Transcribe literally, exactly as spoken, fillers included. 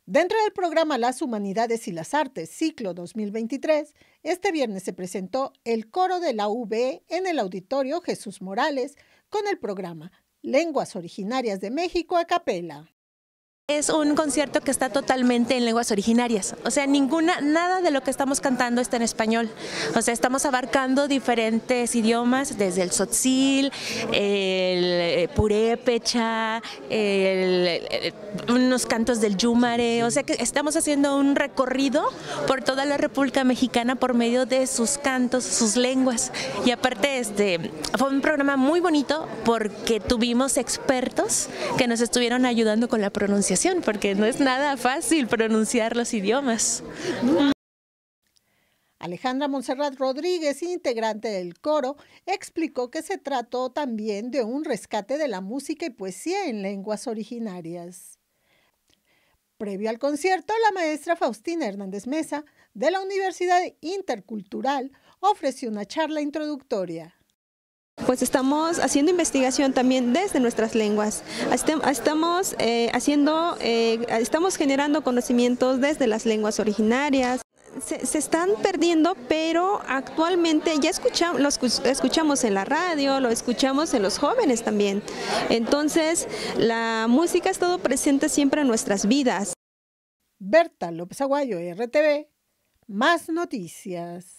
Dentro del programa Las Humanidades y las Artes, ciclo dos mil veintitrés, este viernes se presentó el coro de la U B en el Auditorio Jesús Morales con el programa Lenguas Originarias de México a capela. Es un concierto que está totalmente en lenguas originarias, o sea, ninguna, nada de lo que estamos cantando está en español, o sea, estamos abarcando diferentes idiomas, desde el tzotzil, el purépecha, el, el, unos cantos del yúmare, o sea que estamos haciendo un recorrido por toda la República Mexicana por medio de sus cantos, sus lenguas, y aparte este, fue un programa muy bonito porque tuvimos expertos que nos estuvieron ayudando con la pronunciación, porque no es nada fácil pronunciar los idiomas. Alejandra Montserrat Rodríguez, integrante del coro, explicó que se trató también de un rescate de la música y poesía en lenguas originarias. Previo al concierto, la maestra Faustina Hernández Mesa, de la Universidad Intercultural, ofreció una charla introductoria. Pues estamos haciendo investigación también desde nuestras lenguas. Estamos eh, haciendo, eh, estamos generando conocimientos desde las lenguas originarias. Se, se están perdiendo, pero actualmente ya escuchamos, lo escuchamos en la radio, lo escuchamos en los jóvenes también. Entonces, la música ha estado presente siempre en nuestras vidas. Berta López Aguayo, R T V, más noticias.